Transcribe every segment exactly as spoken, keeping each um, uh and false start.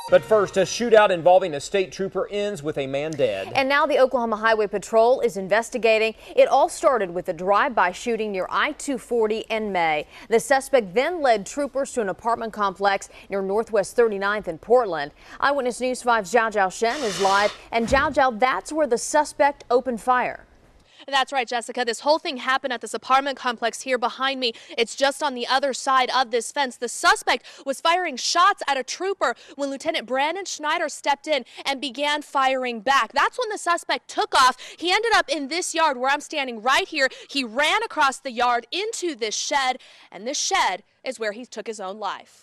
But first, a shootout involving a state trooper ends with a man dead. And now the Oklahoma Highway Patrol is investigating. It all started with a drive-by shooting near I two forty in May. The suspect then led troopers to an apartment complex near Northwest thirty-ninth in Portland. Eyewitness News five's Zhao Zhao Shen is live. And Zhao Zhao, that's where the suspect opened fire. That's right, Jessica. This whole thing happened at this apartment complex here behind me. It's just on the other side of this fence. The suspect was firing shots at a trooper when Lieutenant Brandon Schneider stepped in and began firing back. That's when the suspect took off. He ended up in this yard where I'm standing right here. He ran across the yard into this shed, and this shed is where he took his own life.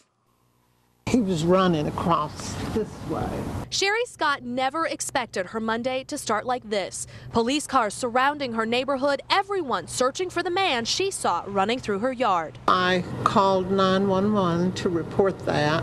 He was running across this way. Sherry Scott never expected her Monday to start like this. Police cars surrounding her neighborhood, everyone searching for the man she saw running through her yard. I called nine one one to report that,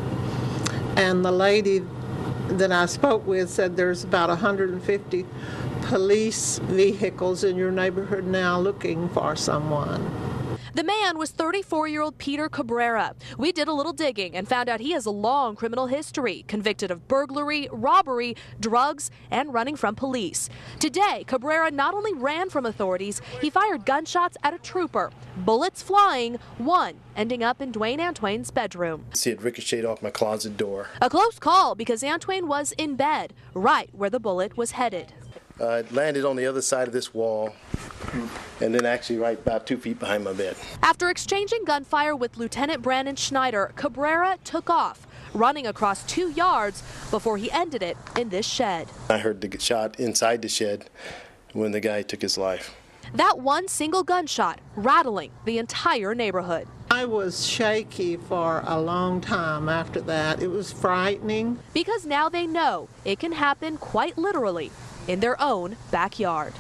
and the lady that I spoke with said there's about one hundred fifty police vehicles in your neighborhood now looking for someone. The man was thirty-four-year-old Peter Cabrera. We did a little digging and found out he has a long criminal history, convicted of burglary, robbery, drugs, and running from police. Today, Cabrera not only ran from authorities, he fired gunshots at a trooper, bullets flying, one ending up in Dwayne Antwain's bedroom. See it ricocheted off my closet door. A close call because Antwain was in bed, right where the bullet was headed. Uh, it landed on the other side of this wall, and then actually right about two feet behind my bed. After exchanging gunfire with Lieutenant Brandon Schneider, Cabrera took off, running across two yards before he ended it in this shed. I heard the shot inside the shed when the guy took his life. That one single gunshot rattling the entire neighborhood. I was shaky for a long time after that. It was frightening. Because now they know it can happen quite literally in their own backyard.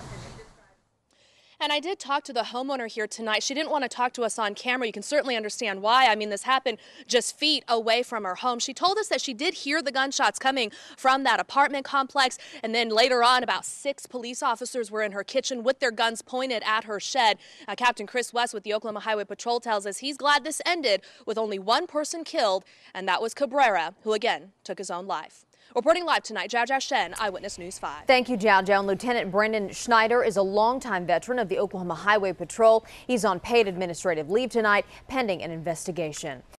And I did talk to the homeowner here tonight. She didn't want to talk to us on camera. You can certainly understand why. I mean, this happened just feet away from her home. She told us that she did hear the gunshots coming from that apartment complex. And then later on, about six police officers were in her kitchen with their guns pointed at her shed. Uh, Captain Chris West with the Oklahoma Highway Patrol tells us he's glad this ended with only one person killed, and that was Cabrera, who again took his own life. Reporting live tonight, Zhao Zhao Shen, Eyewitness News five. Thank you, Zhao Zhao. Lieutenant Brandon Schneider is a longtime veteran of the Oklahoma Highway Patrol. He's on paid administrative leave tonight, pending an investigation.